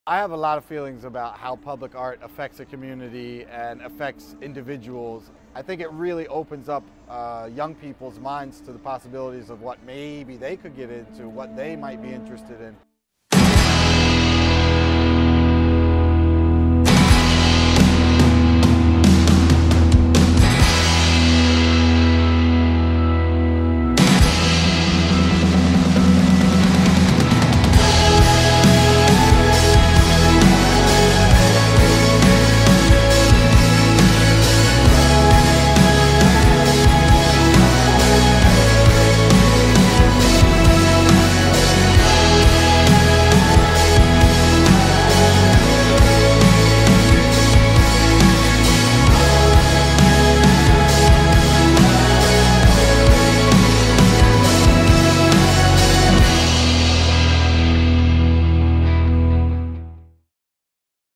I have a lot of feelings about how public art affects a community and affects individuals. I think it really opens up young people's minds to the possibilities of what maybe they could get into, what they might be interested in.